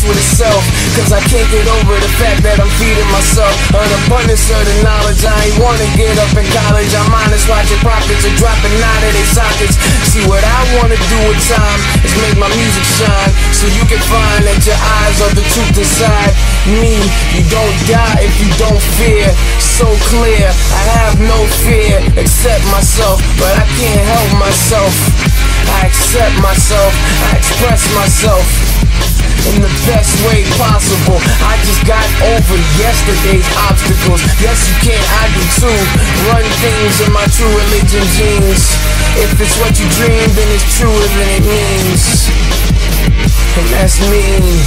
with itself, cause I can't get over the fact that I'm feeding myself an abundance of the knowledge. I ain't wanna get up in college. I'm honest, watching profits are dropping out of their sockets. See, what I wanna do with time is make my music shine, so you can find that your eyes are the truth inside me. You don't die if you don't fear. So clear, I have no fear, accept myself, but I can't help myself. I accept myself, I express myself in the best way possible. I just got over yesterday's obstacles. Yes, you can, I do too. Run things in my true religion genes. If it's what you dream, then it's truer than it means. And that's me.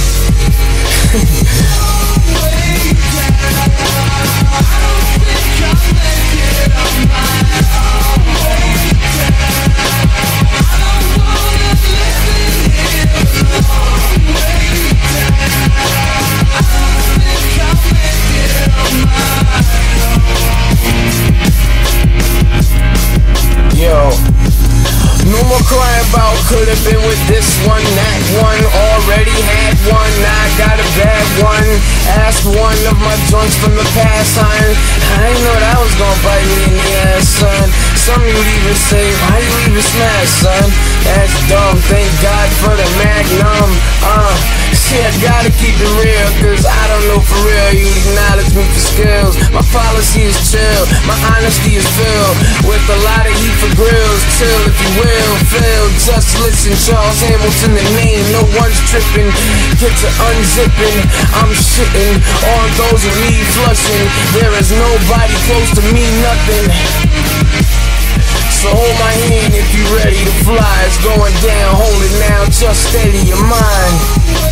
No more crying about could've been with this one, that one. Already had one, now I got a bad one. Ask one of my joints from the past, son. I ain't know that was gonna bite me in the ass, son. Some you'd even say, why you even smash, son? That's dumb, thank God for the Magnum. See, I gotta keep it real, cause I don't know for real you'd acknowledge me for skills. My policy is chill, my honesty is filled with a lot of heat for grills. Chill if you will, feel, just listen. Charles Hamilton the name, no one's tripping. Get to unzipping, I'm shitting on those who need flushing. There is nobody close to me, nothing. So hold my hand if you ready to fly. It's going down, hold it now, just steady your mind.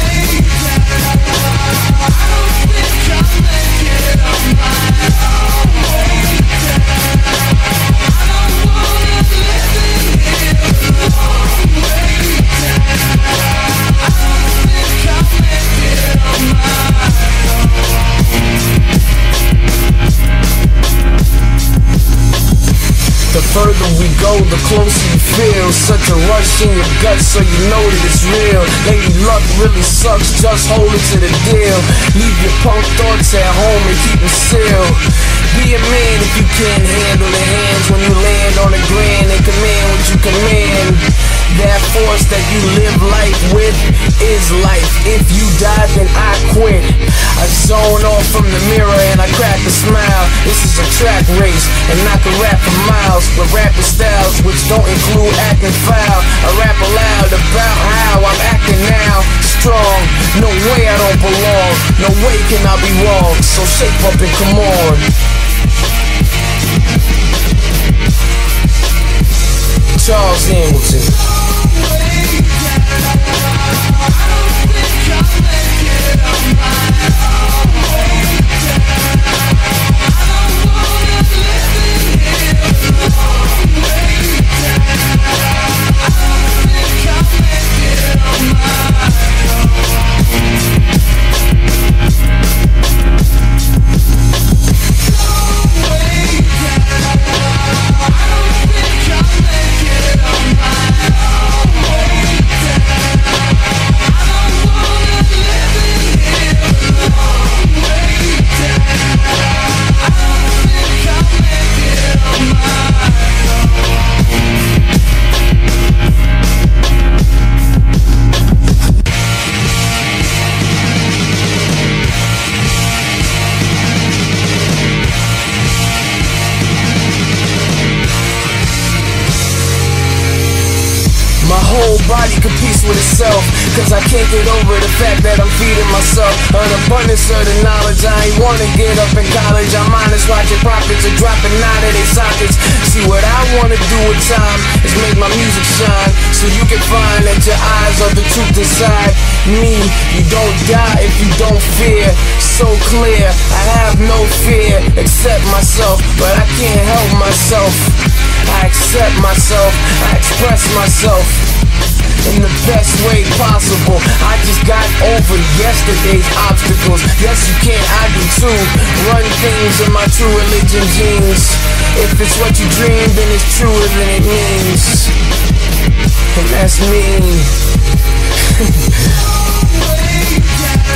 The further we go, the closer you feel. Such a rush in your gut, so you know that it's real. Lady luck really sucks, just hold it to the deal. Leave your punk thoughts at home and keep them still. Be a man if you can't handle the hands when you land on the grand and command what you command. That force that you live life with is life. If you die, then I quit. I zone off from the mirror and I crack a smile. This is a track race, and I can rap for miles with rapping styles which don't include acting foul. I rap aloud about how I'm acting now. Strong, no way I don't belong. No way can I be wrong. So shape up and come on. Charles Hamilton. My whole body competes with itself, cause I can't get over the fact that I'm feeding myself an abundance of the knowledge. I ain't wanna get up in college. I'm honest, watching profits are dropping out of their sockets. See, what I wanna do with time is make my music shine, so you can find that your eyes are the truth inside me. You don't die if you don't fear. So clear, I have no fear, accept myself, but I can't help myself. I accept myself, I express myself in the best way possible. I just got over yesterday's obstacles. Yes, you can, I do too. Run things in my true religion genes. If it's what you dream, then it's truer than it means. And that's me.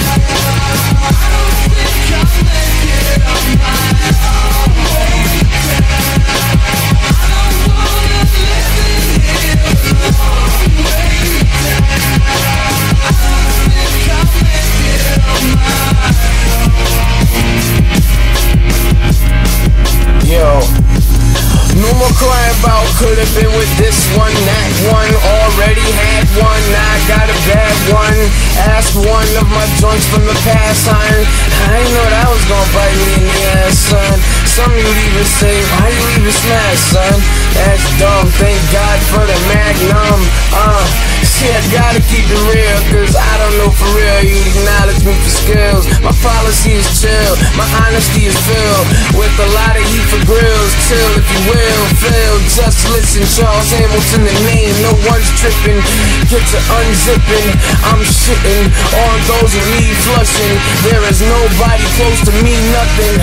crying about could've been with this one, that one. Already had one, now I got a bad one. Ask one of my joints from the past, son. I ain't know that was gonna bite me in the ass, son. Some you even say, why you even smash, son? That's dumb, thank God for the Magnum. Shit, I gotta keep it real, cause I don't know for real you acknowledge me for skills. My policy is chill, my honesty is filled with a lot of heat for grills. Chill if you will, feel, just listen. Charles Hamilton the name, no one's tripping. Get to unzipping, I'm shitting on those who need flushing. There is nobody close to me, nothing.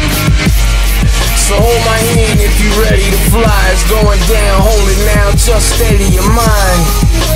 So hold my hand if you ready to fly. It's going down, hold it now, just steady your mind.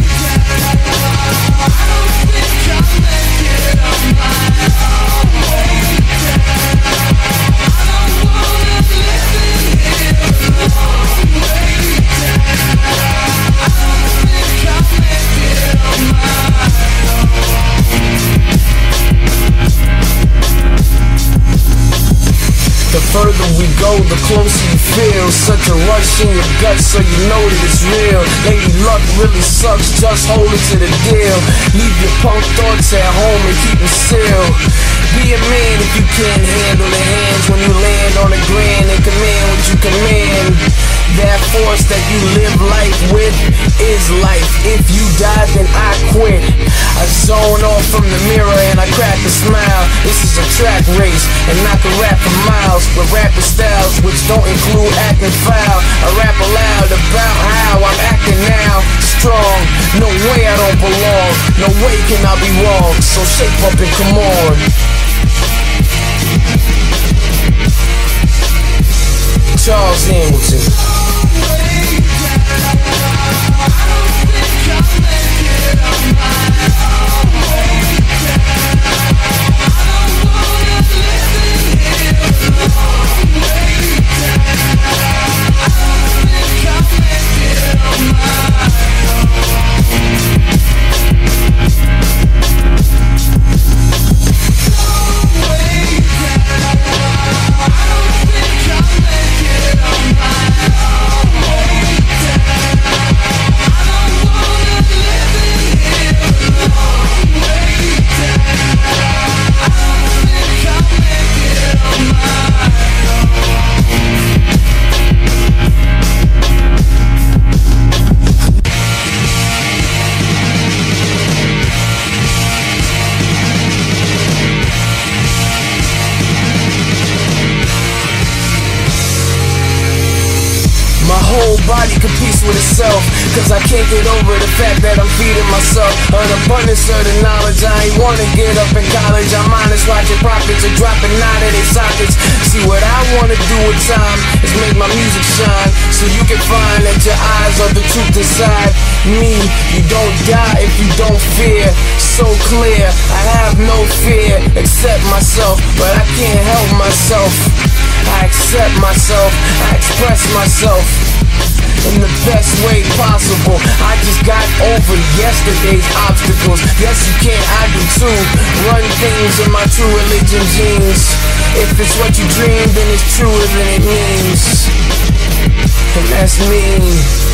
The further we go, the closer you feel. Such a rush in your gut, so you know that it's real. Lady luck really sucks, just hold it to the deal. Leave your punk thoughts at home and keep them still. Be a man if you can't handle the hands when you land on the grand and command what you command. That force that you live life with is life. If you die, then I quit. I zone off from the mirror and I crack a smile. This is a track race, and I can rap for miles with rapping styles which don't include acting foul. I rap aloud about how I'm acting now. Strong, no way I don't belong. No way can I be wrong. So shape up and come on. Charles Hamilton. My whole body competes with itself, cause I can't get over the fact that I'm feeding myself an abundance of the knowledge. I ain't wanna get up in college. I'm honest, watching profits are dropping out of their sockets. See, what I wanna do with time is make my music shine, so you can find that your eyes are the truth inside me. You don't die if you don't fear. So clear, I have no fear except myself, but I can't help myself. I accept myself, I express myself in the best way possible. I just got over yesterday's obstacles. Yes, you can, I do too. Run things in my true religion genes. If it's what you dream, then it's truer than it means. And that's me.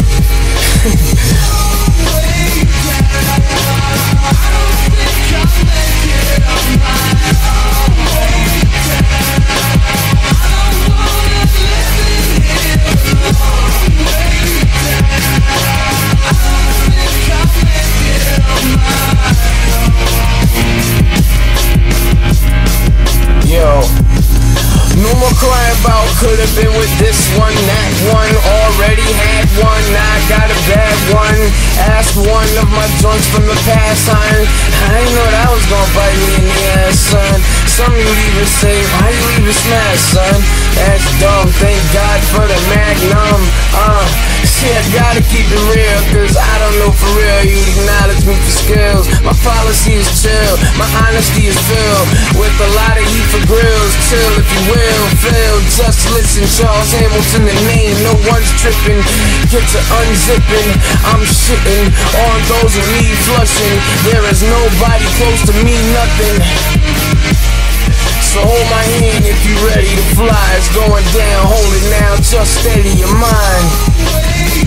No more crying about could've been with this one, that one. Already had one, now I got a bad one. Ask one of my joints from the past, son. I ain't know that was gonna bite me in the ass, son. Some you even say, why you even smash, son? That's dumb, thank God for the Magnum. Shit, I gotta keep it real, cause I don't know for real you acknowledge me for skills. My policy is chill, my honesty is filled with a lot of heat for grills. Chill if you will, feel, just listen. Charles Hamilton the name, no one's tripping. Get to unzipping, I'm shitting on those who need flushing. There is nobody close to me, nothing. So hold my hand if you ready to fly. It's going down, hold it now, just steady your mind.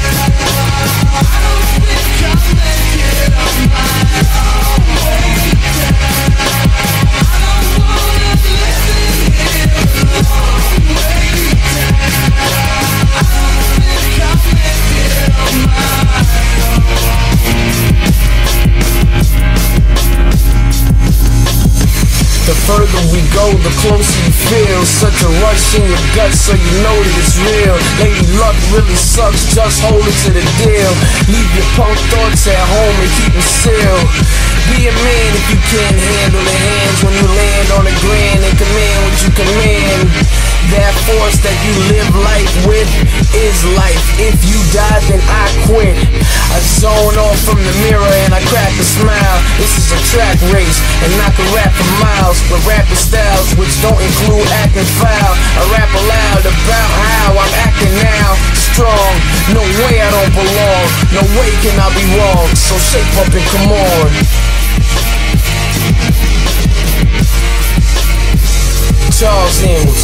The further we go, the closer you feel. Such a rush in your gut, so you know that it's real. Lady luck really sucks, just hold it to the deal. Leave your punk thoughts at home and keep them sealed. Be a man if you can't handle the hands when you land on the grand and command what you command. That force that you live life with is life. If you die, then I quit. I zone off from the mirror and I crack a smile. This is a track race, and I can rap for miles with rapping styles which don't include acting foul. I rap aloud about how I'm acting now. Strong, no way I don't belong. No way can I be wrong. So shape up and come on. Charles Hamilton.